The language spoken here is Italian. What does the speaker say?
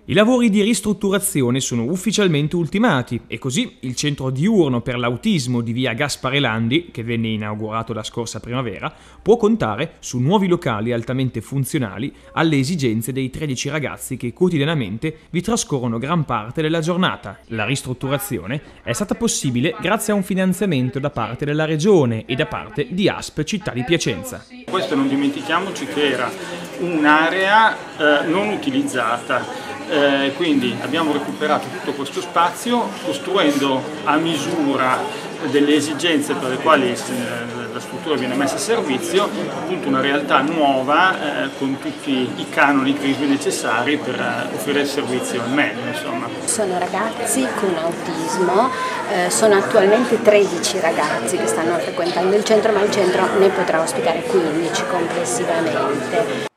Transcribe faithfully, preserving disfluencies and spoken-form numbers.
I lavori di ristrutturazione sono ufficialmente ultimati e così il centro diurno per l'autismo di via Gaspare Landi, che venne inaugurato la scorsa primavera, può contare su nuovi locali altamente funzionali alle esigenze dei tredici ragazzi che quotidianamente vi trascorrono gran parte della giornata. La ristrutturazione è stata possibile grazie a un finanziamento da parte della Regione e da parte di A S P Città di Piacenza. Questo non dimentichiamoci che era un'area eh, non utilizzata. Eh, quindi abbiamo recuperato tutto questo spazio costruendo a misura delle esigenze per le quali eh, la struttura viene messa a servizio, appunto una realtà nuova eh, con tutti i canoni crisi necessari per eh, offrire il servizio al meglio. Insomma. Sono ragazzi con autismo, eh, sono attualmente tredici ragazzi che stanno frequentando il centro, ma il centro ne potrà ospitare quindici complessivamente.